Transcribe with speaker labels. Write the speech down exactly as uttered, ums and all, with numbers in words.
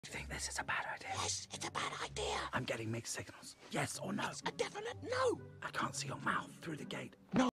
Speaker 1: You think this is a bad idea?
Speaker 2: Yes, it's a bad idea.
Speaker 1: I'm getting mixed signals. Yes or no?
Speaker 2: It's a definite no.
Speaker 1: I can't see your mouth through the gate.
Speaker 2: No.